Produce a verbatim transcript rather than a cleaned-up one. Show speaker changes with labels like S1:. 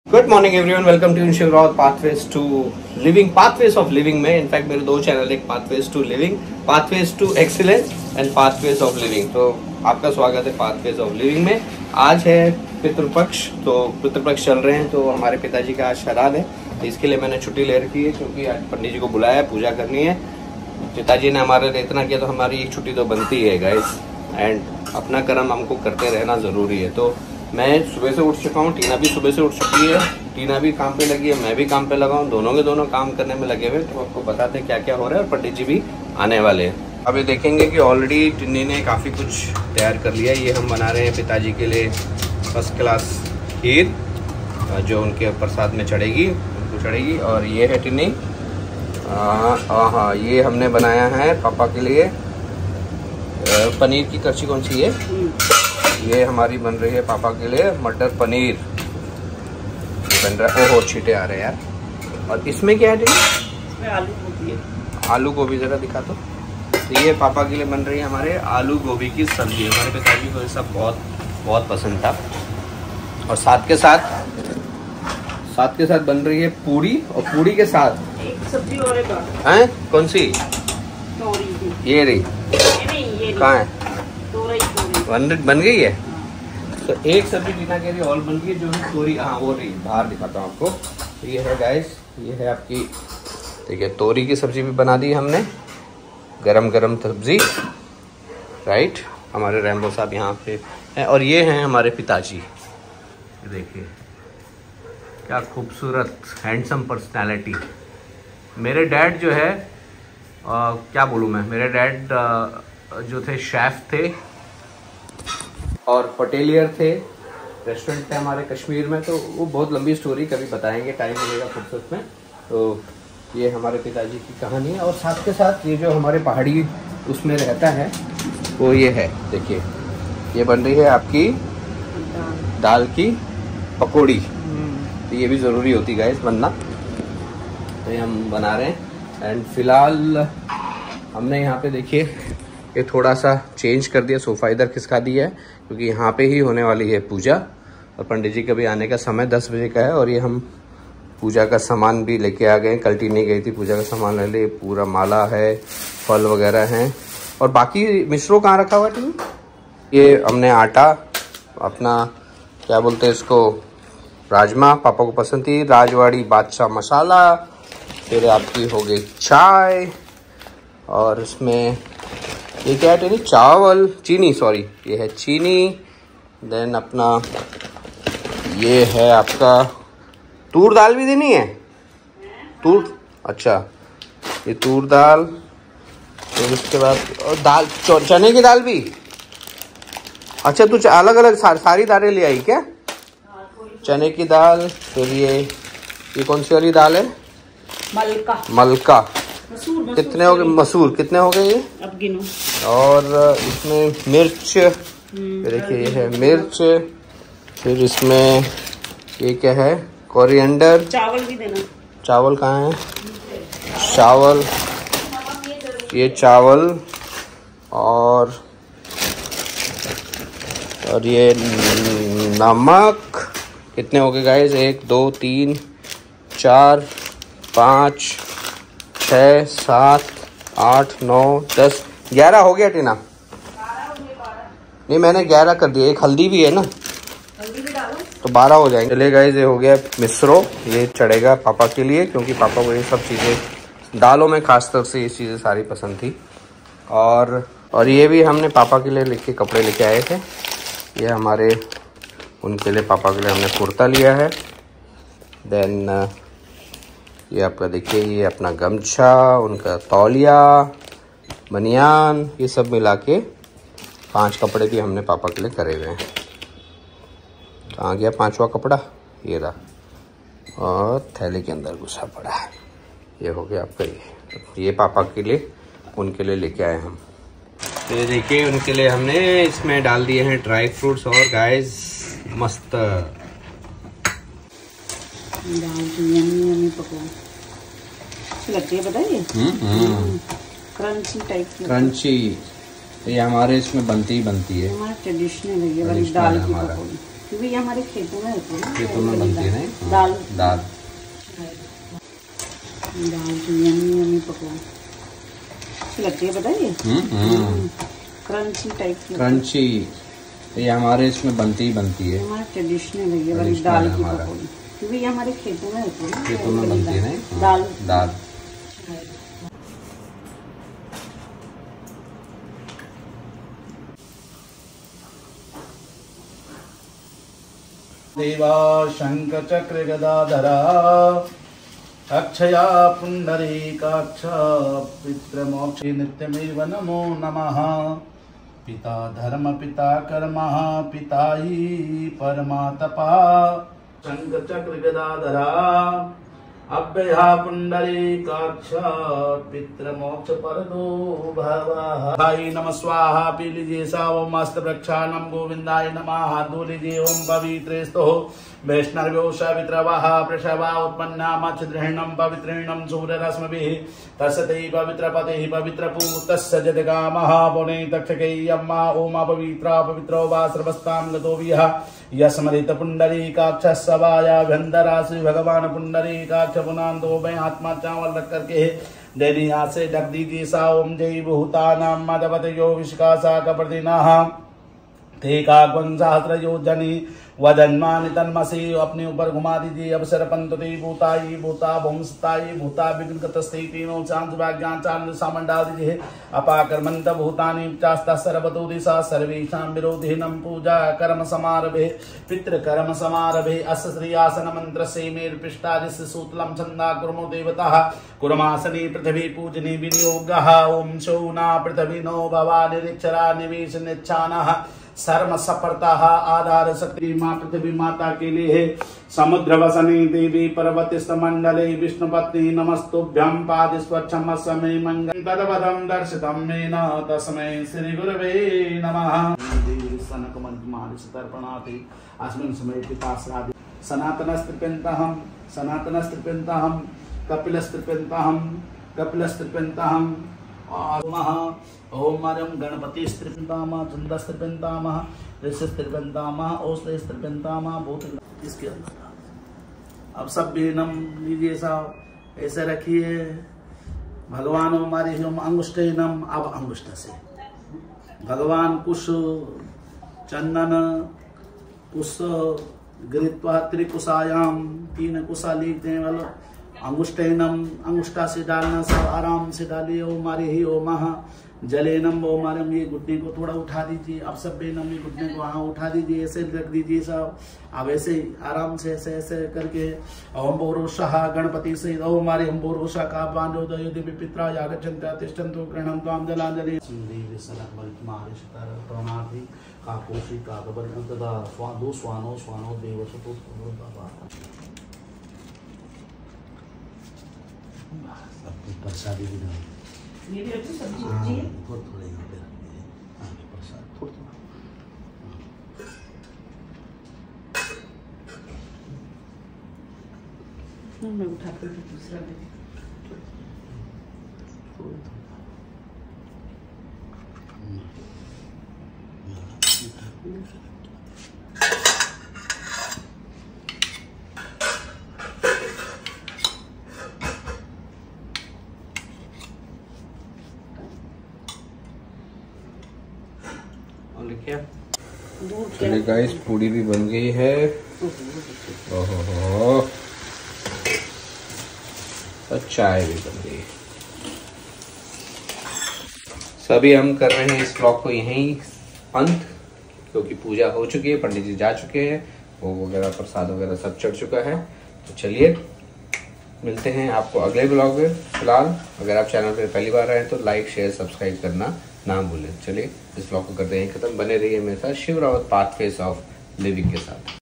S1: Good morning everyone, welcome to insure pathways to living, pathways of living में in fact मेरे दो channel, एक pathways to living, pathways to excellence and pathways of living. तो आपका स्वागत है पाथवेज ऑफ लिविंग में। आज है पितृपक्ष, तो पितृपक्ष चल रहे हैं, तो हमारे पिताजी का आज श्राद्ध है, तो इसके लिए मैंने छुट्टी ले रखी है क्योंकि आज पंडित जी को बुलाया है, पूजा करनी है। पिताजी ने हमारे लिए इतना किया तो हमारी एक छुट्टी तो बनती है गाइस, एंड अपना कर्म हमको करते रहना ज़रूरी है। तो मैं सुबह से उठ चुका हूँ, टीना भी सुबह से उठ चुकी है, टीना भी काम पे लगी है, मैं भी काम पे लगा हूँ, दोनों के दोनों काम करने में लगे हुए। तो आपको बताते हैं क्या क्या हो रहा है, और पंडित जी भी आने वाले हैं। अभी देखेंगे कि ऑलरेडी टिन्नी ने काफ़ी कुछ तैयार कर लिया। ये हम बना रहे हैं पिताजी के लिए फर्स्ट क्लास खीर, जो उनके प्रसाद में चढ़ेगी, उनको चढ़ेगी। और ये है टिन्नी, हाँ ये हमने बनाया है पापा के लिए पनीर की कच्ची, कौन सी है ये हमारी बन रही है पापा के लिए मटर पनीर बन रहा है। ओहो छींटे आ रहे हैं यार। और इसमें क्या है टिन्नी? आलू गोभी है। आलू गोभी जरा दिखा तो। तो ये पापा के लिए बन रही है हमारे आलू गोभी की सब्जी। हमारे पिताजी को ये सब बहुत बहुत पसंद था। और साथ के साथ साथ के साथ बन रही है पूरी, और पूरी के साथ
S2: एक सब्जी और एक
S1: हैं, कौन सी?
S2: तोरी।
S1: ये रही, कहाँ है?
S2: तोरई
S1: बन बन गई है। तो एक सब्जी टीना कह रही और बन गई, जो है तोरी, हाँ वो रही, बाहर दिखाता हूँ आपको। तो ये है गाइस, ये है आपकी, देखिए तोरी की सब्जी भी बना दी हमने, गरम गरम सब्जी, राइट। हमारे रैम्बो साहब यहाँ पे हैं, और ये हैं हमारे पिताजी। देखिए क्या खूबसूरत हैंडसम पर्सनैलिटी। मेरे डैड जो है आ, क्या बोलूँ मैं, मेरे डैड आ, जो थे शेफ थे और होटेलियर थे, रेस्टोरेंट थे हमारे कश्मीर में। तो वो बहुत लंबी स्टोरी, कभी बताएंगे, टाइम मिलेगा फुर्सत में। तो ये हमारे पिताजी की कहानी है। और साथ के साथ ये जो हमारे पहाड़ी उसमें रहता है वो ये है, देखिए ये बन रही है आपकी दाल की पकौड़ी। तो ये भी ज़रूरी होती है गाइस बनना, तो ये हम बना रहे हैं। एंड फिलहाल हमने यहाँ पे देखिए ये थोड़ा सा चेंज कर दिया, सोफ़ा इधर खिसका दिया है क्योंकि यहाँ पे ही होने वाली है पूजा, और पंडित जी का भी आने का समय दस बजे का है। और ये हम पूजा का सामान भी लेके आ गए, कल टीनी गई थी पूजा का सामान ले ले, पूरा माला है, फल वगैरह हैं। और बाकी मिश्रों कहाँ रखा हुआ टीनी? ये हमने आटा अपना, क्या बोलते हैं इसको, राजमा, पापा को पसंद थी, राजवाड़ी बादशाह मसाला, फिर आपकी हो गई चाय, और इसमें ये क्या है टीनी? चावल, चीनी, सॉरी ये है चीनी। देन अपना ये है आपका तूर दाल भी देनी है, तूर, अच्छा ये तूर दाल। फिर उसके बाद और दाल, चने की दाल भी। अच्छा तू अलग अलग सार, सारी दालें ले आई क्या? चने की दाल, फिर ये ये कौन सी वाली दाल है?
S2: मलका।
S1: मलका।
S2: मसूर, मसूर
S1: कितने हो गए मसूर? कितने हो गए ये?
S2: अब गिनो।
S1: और इसमें मिर्च, देखिए ये है मिर्च। फिर इसमें ये क्या है? कोरिएंडर।
S2: चावल भी देना।
S1: चावल कहाँ है? चावल, ये चावल, और और ये नमक। कितने हो गए गाइस? एक दो तीन चार पाँच छः सात आठ नौ दस ग्यारह हो गया टीना। नहीं मैंने ग्यारह कर दिया, एक हल्दी भी है ना,
S2: हल्दी भी डालो
S1: तो बारह हो जाएंगे। चलिए गाइस, ये हो गया मिश्रो, ये चढ़ेगा पापा के लिए क्योंकि पापा को ये सब चीज़ें दालों में खासतौर से ये चीज़ें सारी पसंद थी। और और ये भी हमने पापा के लिए लेके कपड़े लेके आए थे। ये हमारे उनके लिए, पापा के लिए हमने कुर्ता लिया है। देन ये आपका देखिए, ये अपना गमछा, उनका तौलिया, बनियान, ये सब मिला के पांच कपड़े भी हमने पापा के लिए करे हुए हैं। कहाँ गया पांचवा कपड़ा? ये रहा, और थैले के अंदर घुसा पड़ा है। ये हो गया आपका, ये ये पापा के लिए, उनके लिए लेके आए हम। तो ये देखिए उनके लिए हमने इसमें डाल दिए हैं ड्राई फ्रूट्स, और गाइस मस्त
S2: लगती है, बताइए क्रंची टाइप की।
S1: क्रंची, ये हमारे इसमें बनती ही बनती है,
S2: हमारा ट्रेडिशनल है ये वाली दाल की पकौड़ी। क्योंकि ये हमारे खेतों में होती है,
S1: खेतों में बनती है ना
S2: दाल
S1: दाल
S2: दाल की यम्मी यम्मी पकवान अच्छी लगती है, बताइए क्रंची टाइप की,
S1: क्रंची। ये हमारे इसमें बनती ही बनती है,
S2: हमारा ट्रेडिशनल है ये वाली दाल की पकौड़ी, क्योंकि ये हमारे खेतों में होती है,
S1: खेतों में बनती है ना
S2: दाल
S1: दाल।
S3: देवा शंख चक्र गदाधरा अक्षया पुंडरीकाक्ष पितृमोक्षे नित्यमेव नमो नमः। पिता धर्म पिता कर्म पिता ही परमात्मा। शंख चक्र गदाधरा अव्यया पुंडरीकाक्ष पितृमोक्ष परदो भवः। भाई नमः स्वाहा पी लीजिए सा ओम मस्त प्रक्षालम गोविंदाय नमः। हाथ धो लीजिए ओम पवित्रेस्तो वैष्णव्यो सवित्रवः प्रसवा उत्पन्ना मच्छद्रहिणं पवित्रेणं सूर्यरश्मिभिः तस्यै पवित्रपतिः पवित्रपूतस्य जदगामः पुणे तक्षकै अम्मा ओम पवित्रा पवित्रो वा सर्वस्तां गतो विह यस्मरित पुंडरीकाक्षस्य वायाभ्यन्तरा श्री भगवान पुंडरीकाक्ष पुनांतो में आत्मा चावल रख करके डेली हाथ से ढक दीजिए सा ओम जय भूतानां मदवतयो विष्कासा कप्रदिनाः ते काग्वं सहस्र योजनी वदन्मानि तन्मसि अपने ऊपर घुमा दीजिए। अवसर पंतति भूताई भूता भूमस्ताई भूता विघ्नतस्ते तीनों चांद भाग्यां चांद सामन डाल दीजिए। अपाकर्मंत भूतानि चास्ता सर्वतो दिशा सर्वेषां विरोधिनं पूजा कर्म समारभे पितृ कर्म समारभे अस्य श्री आसन मंत्र से मेर पृष्ठादिश सूतलम छंदा कुर्मो देवता कुर्मासने पृथ्वी पूजने विनियोगः ओम शौना पृथ्वी नो भवा निरीक्षरा निवेश निच्छानः सर्व सफलता आधार शक्ति माँ पृथ्वी माता के लिए है। समुद्र वसनी देवी पर्वत मंडले विष्णु पत्नी नमस्तुभ्यं पाद स्वच्छम समय मंगल तदवदम दर्शितम मेन तस्मै श्री गुरवे नमः। देवी सनक मंजमाल तर्पणाति अस्मिन् समय पिता श्राद्धि सनातनस्त्रिपिन्तहं सनातनस्त्रिपिन्तहं कपिलस्त्रिपिन्तहं कपिलस्त्रिपिन्तहं ओम मरम गणपति स्त्रिपिंतामा चंदा स्त्रिपिंतामा ऋषि स्त्रिपिंतामा औषधि स्त्रिपिंतामा भूत। इसके अंदर अब सब बेनम लीजिए साहब ऐसे रखिए। भगवान हमारे हम अंगुष्ठनम अब अंगुष्ठ से भगवान कुश चंदन कुश गृहीत्वा त्रिकुशायाम तीन कुशा लेते हैं वाला अंगुष्ठनम अंगुष्ठा से डालना सब आराम से डालिए। ओ मारे ही ओ महा जलेनम ओ मारम ये घुटने को थोड़ा उठा दीजिए। अब सब बेनम ये घुटने को वहाँ उठा दीजिए, ऐसे रख दीजिए सब। अब ऐसे ही आराम से ऐसे ऐसे करके ओम बोरोषः गणपति से ओम मारे हम बोरोषा का बांधो दयो देवी पित्रा यागच्छन्त्या तिष्ठन्तु ग्रहणं त्वां जलांजलि देवी सनक मारे सितार प्रणाति काकोशी कागबल तदा स्वादो स्वानो स्वानो देवसतो बाबा प्रसादी भी
S2: ये भी अच्छी सब्जी सब्जी है।
S3: थोड़ा थोड़ा यहाँ पे रखिए प्रसाद थोड़ा थोड़ा
S2: मैं उठाती हूँ दूसरा ले।
S1: चलिए गाइस पूड़ी भी बन गई है। ओहो और चाय भी बन गई। सभी हम कर रहे हैं इस ब्लॉग को यहीं अंत, क्योंकि पूजा हो चुकी है, पंडित जी जा चुके हैं, भोग वगैरह प्रसाद वगैरह सब चढ़ चुका है। तो चलिए मिलते हैं आपको अगले ब्लॉग में। फिलहाल अगर आप चैनल पर पहली बार आए तो लाइक शेयर सब्सक्राइब करना ना भूलें। चलिए इस ब्लॉग को करते हैं खत्म। बने रहिए मेरे साथ Shiv Rawat path face of living के साथ।